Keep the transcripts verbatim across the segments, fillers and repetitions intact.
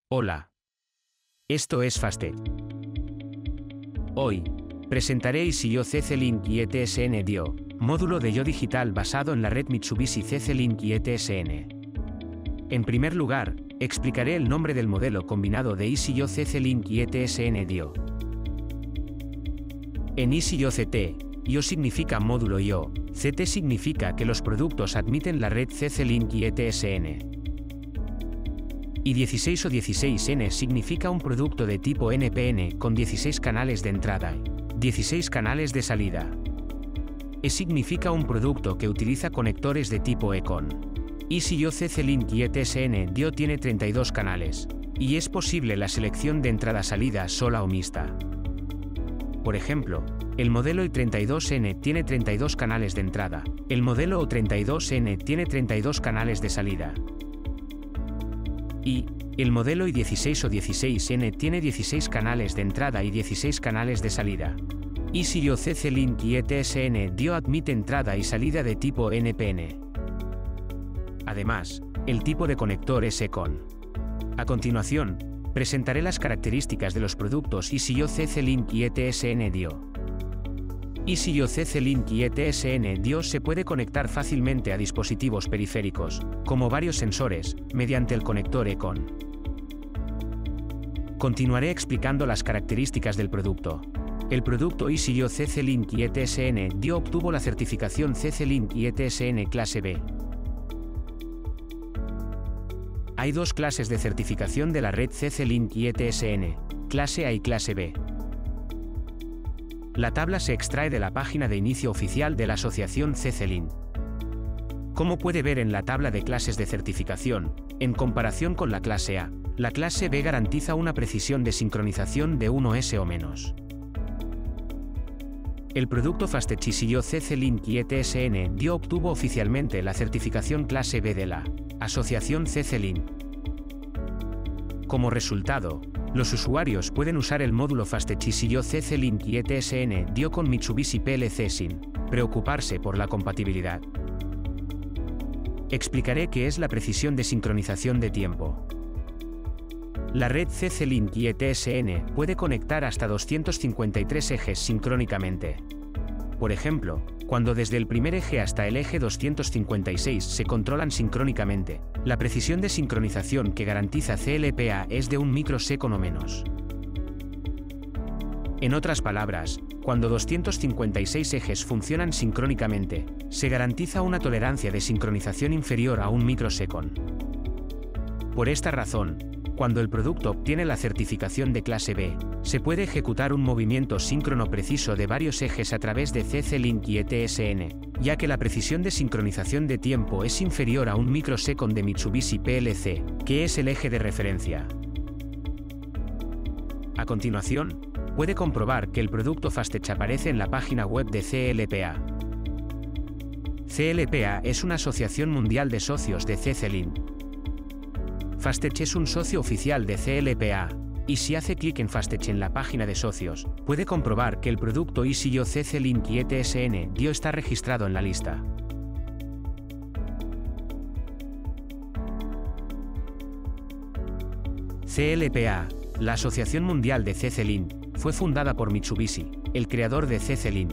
Hola. Esto es Fastech. Hoy, presentaré I S I O C C-Link y E T S N D I O, módulo de I O digital basado en la red Mitsubishi C C-Link y E T S N. En primer lugar, explicaré el nombre del modelo combinado de I S I O C C-Link y E T S N D I O. En I S I O C T, I O significa módulo I O, C T significa que los productos admiten la red C C-Link y E T S N. Y dieciséis o dieciséis N significa un producto de tipo N P N con dieciséis canales de entrada y dieciséis canales de salida. E significa un producto que utiliza conectores de tipo E con. I S I O C C-Link y E T S N D I O tiene treinta y dos canales, y es posible la selección de entrada-salida sola o mixta. Por ejemplo, el modelo I treinta y dos N tiene treinta y dos canales de entrada, el modelo O treinta y dos N tiene treinta y dos canales de salida. Y, el modelo I dieciséis o dieciséis N tiene dieciséis canales de entrada y dieciséis canales de salida. I S I O C C-Link y E T S N D I O admite entrada y salida de tipo N P N. Además, el tipo de conector es E con. A continuación, presentaré las características de los productos I S I O C C-Link y E T S N D I O. I S I O C C-Link y E T S N D I O se puede conectar fácilmente a dispositivos periféricos, como varios sensores, mediante el conector E con. Continuaré explicando las características del producto. El producto I S I O C C-Link y E T S N D I O obtuvo la certificación C C-Link y E T S N clase B. Hay dos clases de certificación de la red C C-Link y E T S N, clase A y clase B. La tabla se extrae de la página de inicio oficial de la asociación C C-Link. Como puede ver en la tabla de clases de certificación, en comparación con la clase A, la clase B garantiza una precisión de sincronización de uno S o menos. El producto Fastech I S I O C C-Link y E T S N D I O obtuvo oficialmente la certificación clase B de la asociación C C-Link. Como resultado, los usuarios pueden usar el módulo Fastech I S I O C C-Link y E T S N D I O con Mitsubishi P L C sin preocuparse por la compatibilidad. Explicaré qué es la precisión de sincronización de tiempo. La red C C-Link y E T S N puede conectar hasta doscientos cincuenta y tres ejes sincrónicamente. Por ejemplo, cuando desde el primer eje hasta el eje doscientos cincuenta y seis se controlan sincrónicamente, la precisión de sincronización que garantiza C L P A es de un microsecond o menos. En otras palabras, cuando doscientos cincuenta y seis ejes funcionan sincrónicamente, se garantiza una tolerancia de sincronización inferior a un microsecond. Por esta razón, cuando el producto obtiene la certificación de clase B, se puede ejecutar un movimiento síncrono preciso de varios ejes a través de C C-Link y E T S N, ya que la precisión de sincronización de tiempo es inferior a un microsecond de Mitsubishi P L C, que es el eje de referencia. A continuación, puede comprobar que el producto Fastech aparece en la página web de C L P A. C L P A es una asociación mundial de socios de C C-Link. Fastech es un socio oficial de C L P A, y si hace clic en Fastech en la página de socios, puede comprobar que el producto I S I O C C-Link y E T S N D I O está registrado en la lista. C L P A, la Asociación Mundial de C C-Link, fue fundada por Mitsubishi, el creador de C C-Link.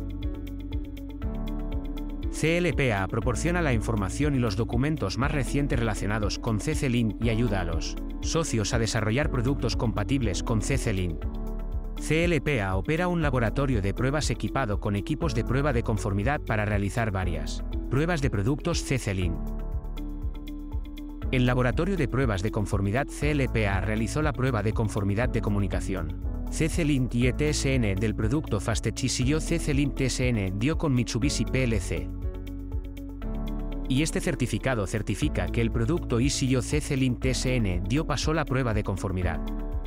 C L P A proporciona la información y los documentos más recientes relacionados con C C-Link y ayuda a los socios a desarrollar productos compatibles con C C-Link. C L P A opera un laboratorio de pruebas equipado con equipos de prueba de conformidad para realizar varias pruebas de productos C C-Link. El laboratorio de pruebas de conformidad C L P A realizó la prueba de conformidad de comunicación C C-Link y E T S N del producto Fastech I S I O C C-Link T S N D I O con Mitsubishi P L C. Y este certificado certifica que el producto I S I O C C-Link T S N D I O pasó la prueba de conformidad.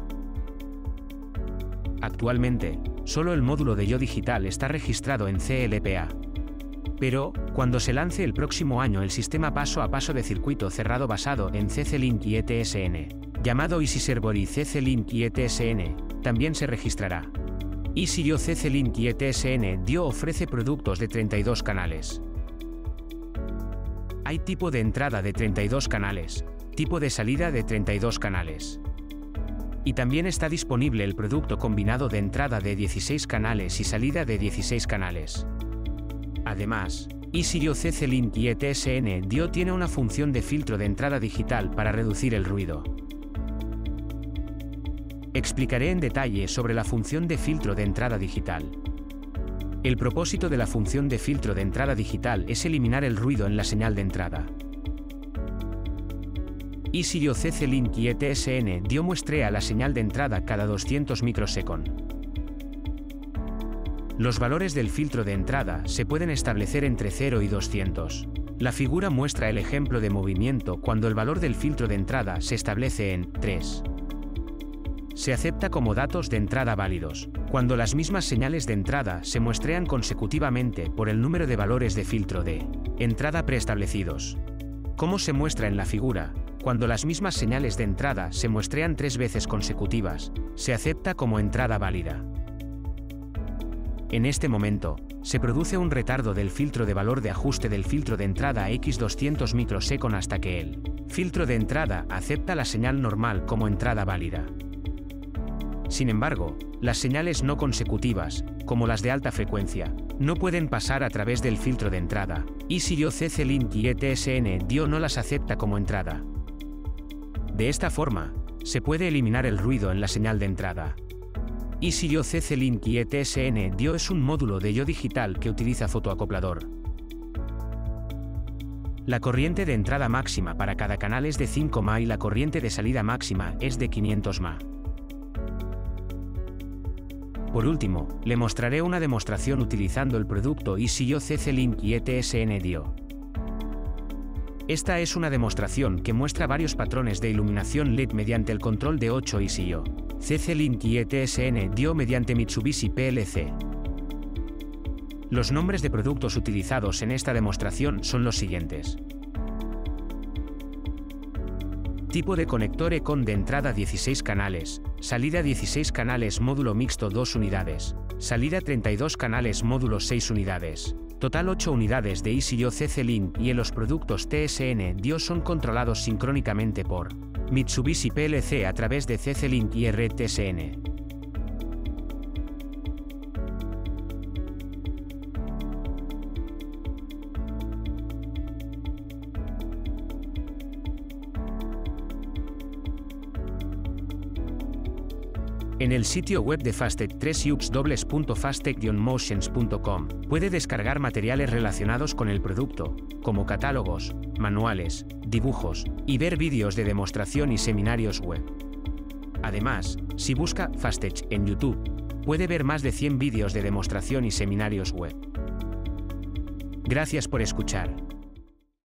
Actualmente, solo el módulo de I O digital está registrado en C L P A. Pero, cuando se lance el próximo año el sistema paso a paso de circuito cerrado basado en C C-Link y E T S N, llamado Easy Server y C C-Link y E T S N, también se registrará. I S I O C C-Link y E T S N D I O ofrece productos de treinta y dos canales. Hay tipo de entrada de treinta y dos canales, tipo de salida de treinta y dos canales. Y también está disponible el producto combinado de entrada de dieciséis canales y salida de dieciséis canales. Además, eSirio C C Link y E T S N D I O tiene una función de filtro de entrada digital para reducir el ruido. Explicaré en detalle sobre la función de filtro de entrada digital. El propósito de la función de filtro de entrada digital es eliminar el ruido en la señal de entrada. eSirio C C Link y E T S N D I O muestrea la señal de entrada cada doscientos microsegundos. Los valores del filtro de entrada se pueden establecer entre cero y doscientos. La figura muestra el ejemplo de movimiento cuando el valor del filtro de entrada se establece en tres. Se acepta como datos de entrada válidos, cuando las mismas señales de entrada se muestrean consecutivamente por el número de valores de filtro de entrada preestablecidos. Como se muestra en la figura, cuando las mismas señales de entrada se muestrean tres veces consecutivas, se acepta como entrada válida. En este momento, se produce un retardo del filtro de valor de ajuste del filtro de entrada a X doscientos microsegundos hasta que el filtro de entrada acepta la señal normal como entrada válida. Sin embargo, las señales no consecutivas, como las de alta frecuencia, no pueden pasar a través del filtro de entrada. eSirio C C Link y E T S N D I O no las acepta como entrada. De esta forma, se puede eliminar el ruido en la señal de entrada. eSirio C C Link y E T S N D I O es un módulo de I O digital que utiliza fotoacoplador. La corriente de entrada máxima para cada canal es de cinco mA y la corriente de salida máxima es de quinientos mA. Por último, le mostraré una demostración utilizando el producto eSirio C C Link y E T S N D I O. Esta es una demostración que muestra varios patrones de iluminación L E D mediante el control de ocho eSirio C C Link y E T S N D I O mediante Mitsubishi P L C. Los nombres de productos utilizados en esta demostración son los siguientes. Tipo de conector E-Con de entrada dieciséis canales, salida dieciséis canales módulo mixto dos unidades, salida treinta y dos canales módulo seis unidades. Total ocho unidades de eSirio C C Link y en los productos T S N D I O son controlados sincrónicamente por Mitsubishi P L C a través de C C Link y R T S N. En el sitio web de Fastech tres ux w punto fastech guion motions punto com puede descargar materiales relacionados con el producto, como catálogos, manuales, dibujos, y ver vídeos de demostración y seminarios web. Además, si busca Fastech en YouTube, puede ver más de cien vídeos de demostración y seminarios web. Gracias por escuchar.